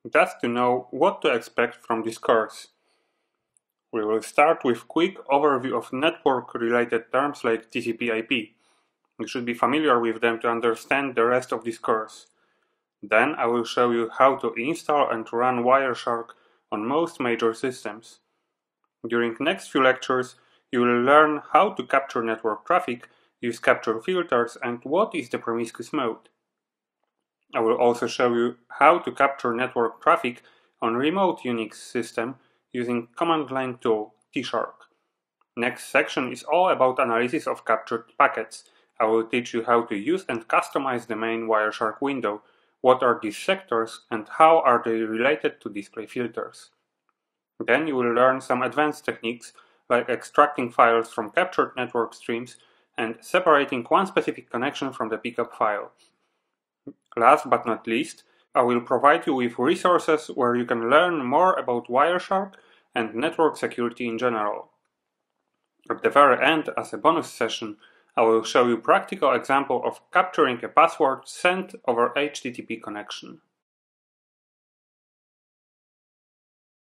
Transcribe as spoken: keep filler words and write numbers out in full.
just to know what to expect from this course. We will start with a quick overview of network-related terms like T C P I P. You should be familiar with them to understand the rest of this course. Then I will show you how to install and run Wireshark on most major systems. During next few lectures, you will learn how to capture network traffic, use capture filters, and what is the promiscuous mode. I will also show you how to capture network traffic on remote Unix system using command line tool T shark. Next section is all about analysis of captured packets. I will teach you how to use and customize the main Wireshark window, what are dissectors and how are they related to display filters. Then you will learn some advanced techniques like extracting files from captured network streams and separating one specific connection from the pickup file. Last but not least, I will provide you with resources where you can learn more about Wireshark and network security in general. At the very end, as a bonus session, I will show you a practical example of capturing a password sent over H T T P connection.